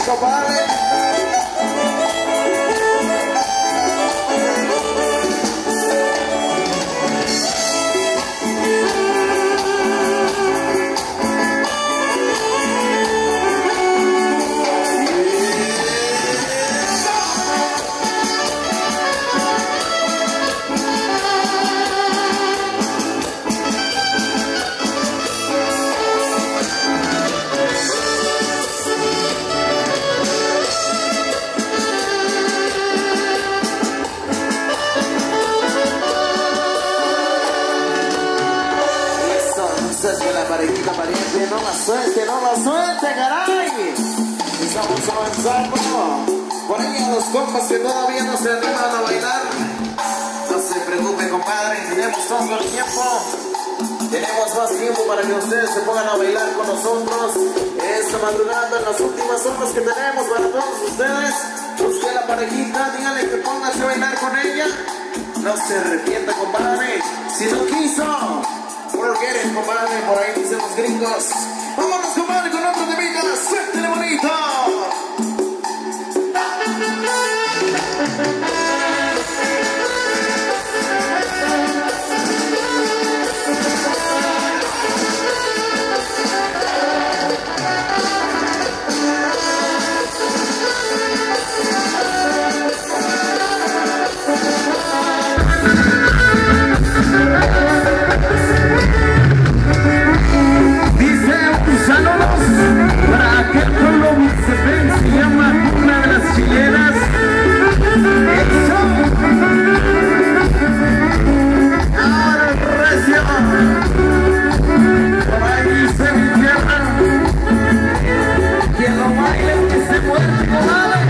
compadre. No la suelte, caray. Estamos avanzando. Por ahí a los compas que todavía no se animan a bailar, no se preocupe, compadre. Tenemos todo el tiempo. Tenemos más tiempo para que ustedes se pongan a bailar con nosotros. Esta madrugada, en las últimas horas que tenemos para todos ustedes. Busque a la parejita, díganle que pónganse a bailar con ella. No se arrepienta, compadre. Si no quiso, por quieren, compadre. Por ahí dicen los gringos. Vámonos, compadre, con otro temita. ¡Suéltele bonito! Para aquel pueblo se llama una de las chilenas. Eso. Ahora recio. Por ahí dice mi tierra. Quien lo baile que se muerde, compadre.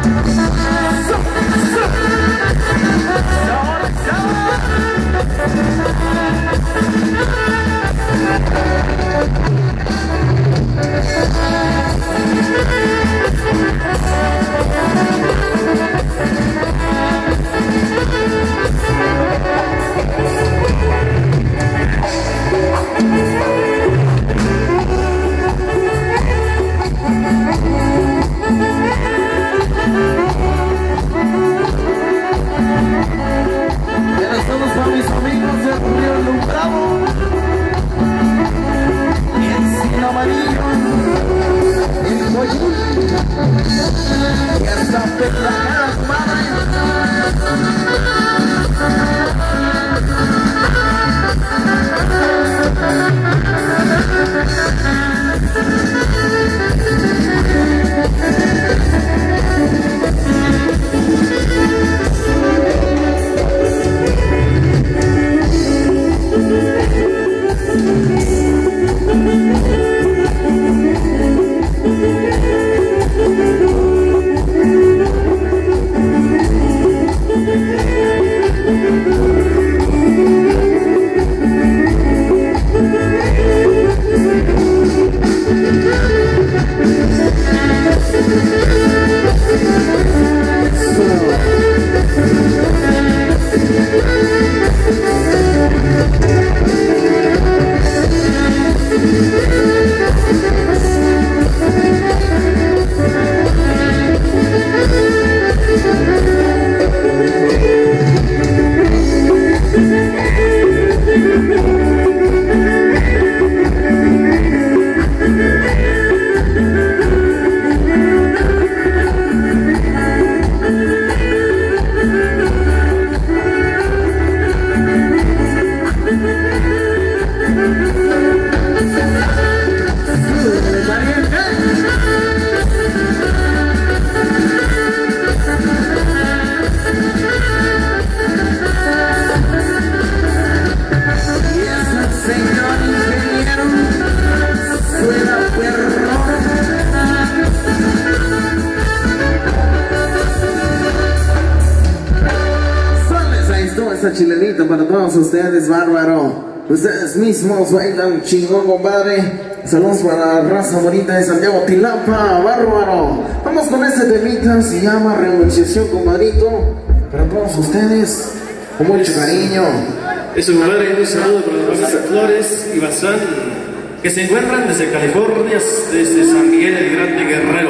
Esta chilenita para todos ustedes, bárbaro. Ustedes mismos bailan chingón, compadre. Saludos para la raza bonita de Santiago Tilapa, bárbaro. Vamos con este temita, se llama Renunciación, compadrito. Para todos ustedes, con mucho cariño. Eso, compadre, un saludo para los de Flores y Bazán, que se encuentran desde California, desde San Miguel el Grande Guerrero.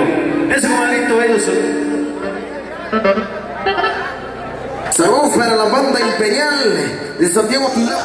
Ese comadrito, ellos son. Saludos para la banda imperial de Santiago Pilar.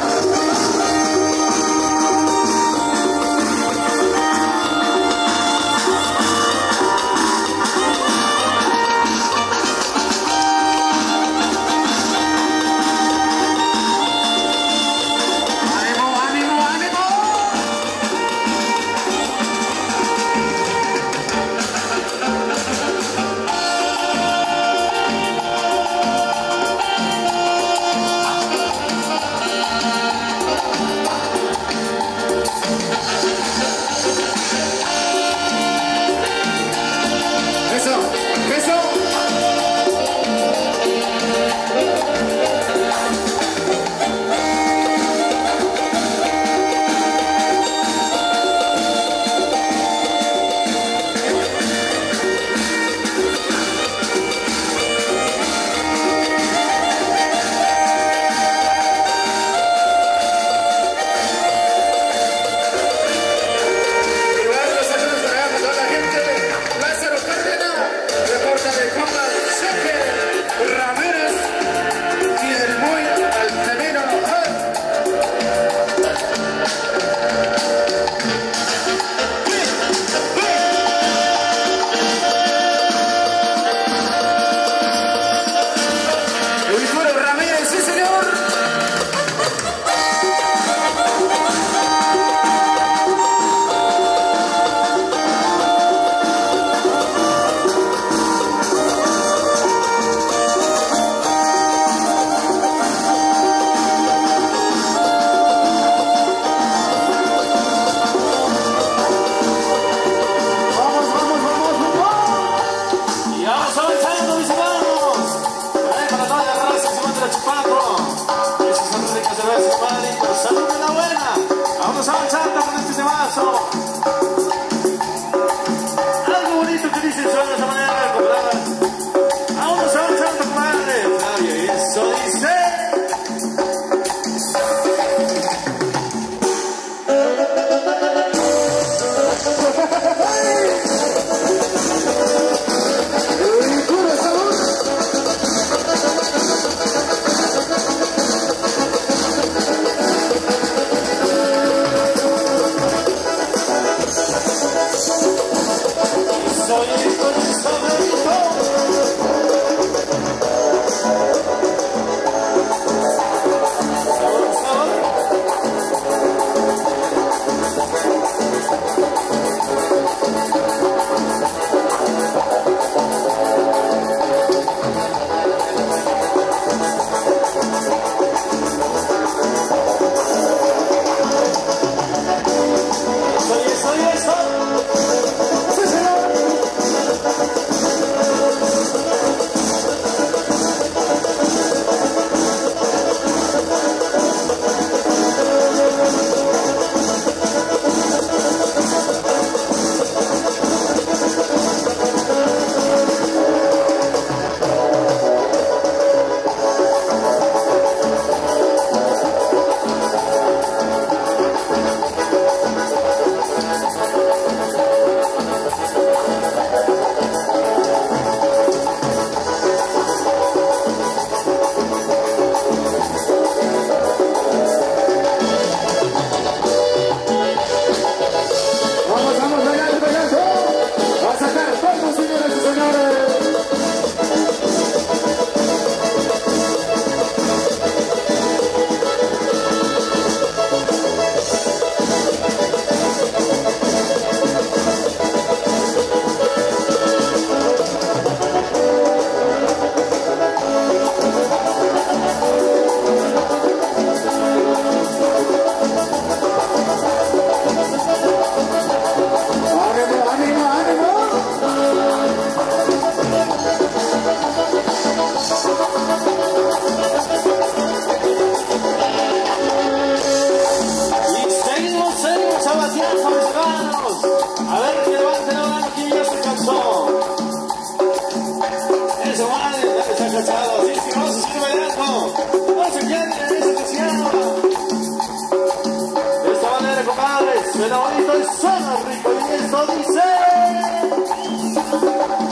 Suena bonito y suena rico y eso dice...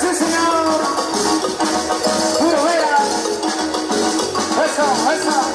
sí señor. Puro Vera. Eso, eso.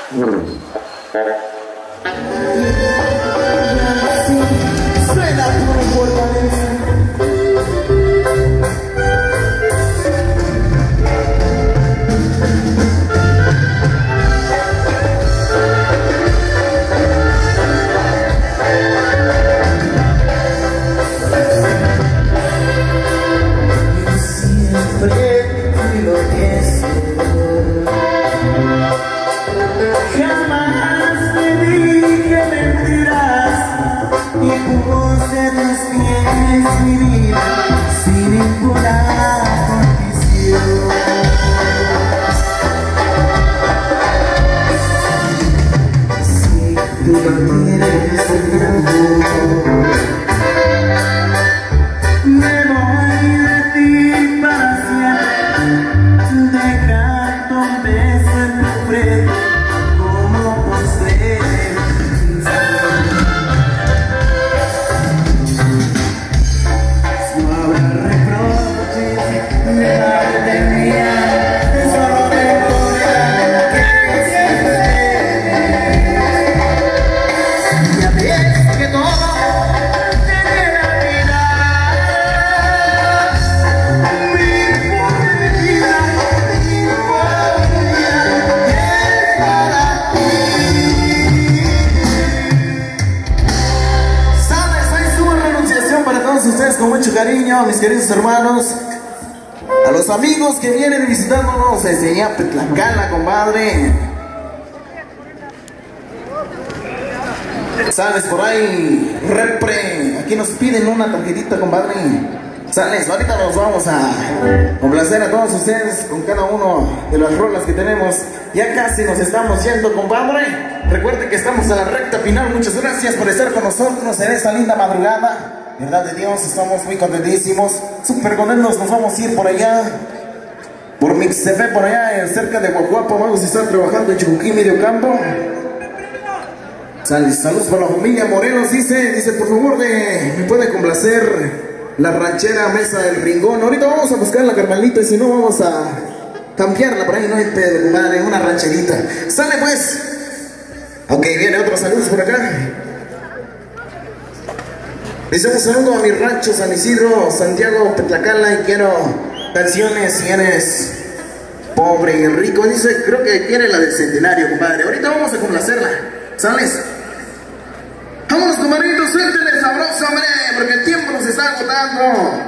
Suena puro Fortaleza. Jamás te dije mentiras y puse tus pies mi vida sin ninguna condición. Si tú no quieres el amor, me voy de ti para siempre, dejando un beso en tu frente. Ustedes con mucho cariño, mis queridos hermanos, a los amigos que vienen visitándonos desde allá Petlacala, compadre. Sales por ahí, repre, aquí nos piden una tarjetita, compadre. Sales, ahorita nos vamos a complacer a todos ustedes con cada uno de las rolas que tenemos. Ya casi nos estamos yendo, compadre. Recuerden que estamos a la recta final. Muchas gracias por estar con nosotros en esta linda madrugada. Verdad de Dios, estamos muy contentísimos, súper contentos. Nos vamos a ir por allá, por Mixtepé, por allá, cerca de Guajuapo. Vamos a estar trabajando en Chucuquí, Mediocampo. Saludos para la familia Morelos, dice, por favor, me puede complacer la ranchera Mesa del Ringón. Ahorita vamos a buscar la Carmelita y si no vamos a cambiarla por ahí, no hay pedo, compadre, una rancherita. Sale pues. Ok, viene otro saludos por acá. Dice un saludo a mi rancho San Isidro, Santiago, Petlacala, y quiero canciones si eres pobre y rico. Dice, creo que quiere la del centenario, compadre. Ahorita vamos a complacerla. ¿Sales? Vámonos, compadritos, suéltele sabroso, hombre, porque el tiempo nos está agotando.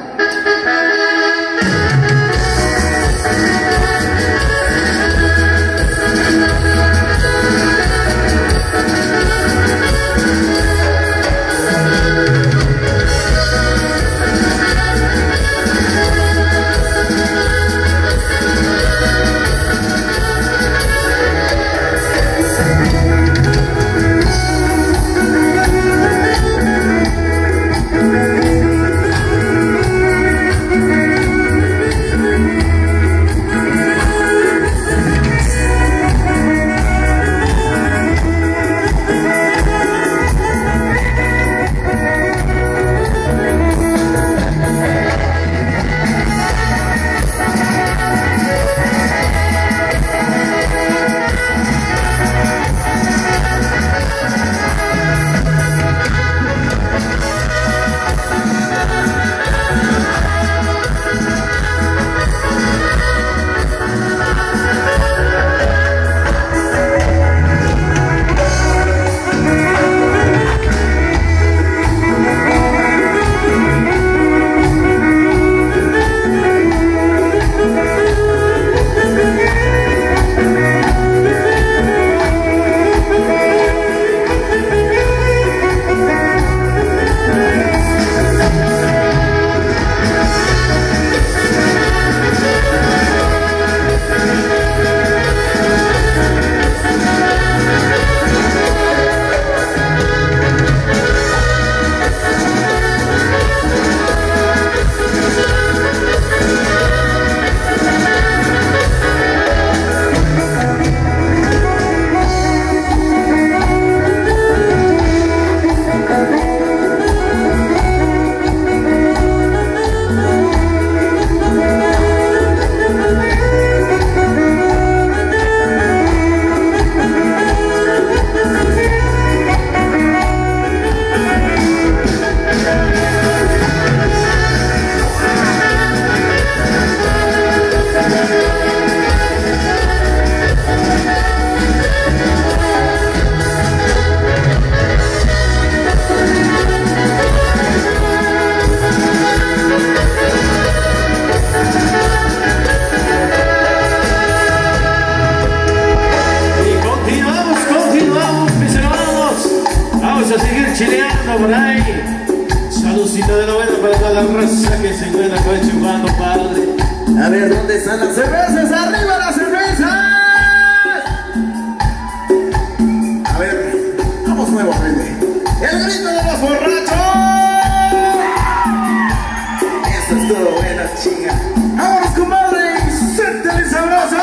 chileando por ahí. Saludcita de novena para toda la raza que se encuentra con chupando, padre. A ver, ¿dónde están las cervezas? ¡Arriba las cervezas! A ver, vamos nuevamente. ¡El grito de los borrachos! Eso es todo, buena chinga. ¡Vámonos, comadre! ¡Siéntale sabroso!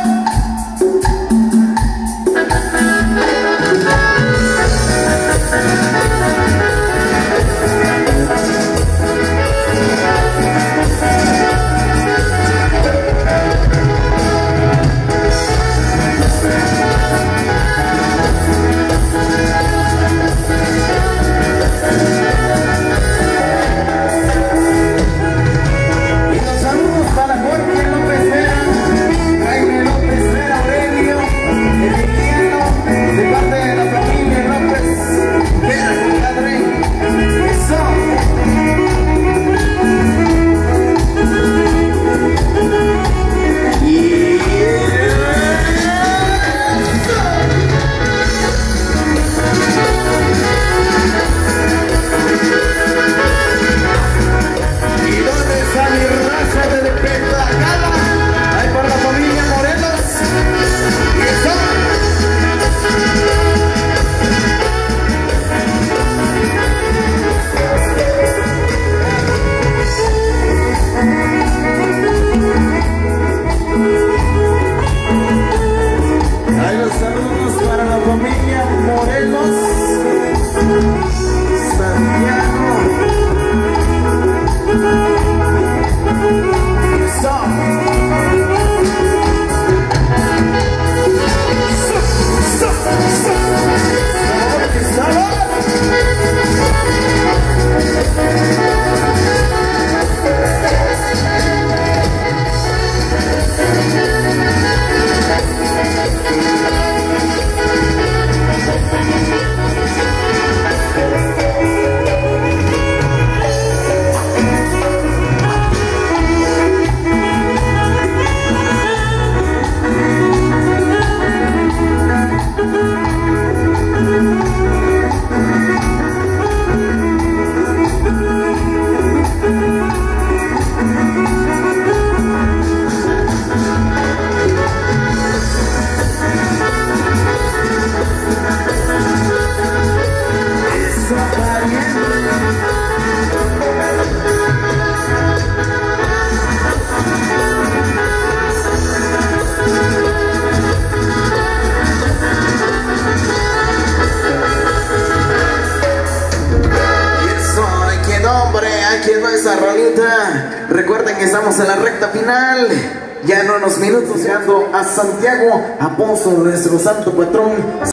Esa rolita. Recuerden que estamos en la recta final. Ya en unos minutos llegando a Santiago, Apóstol, nuestro santo patrón.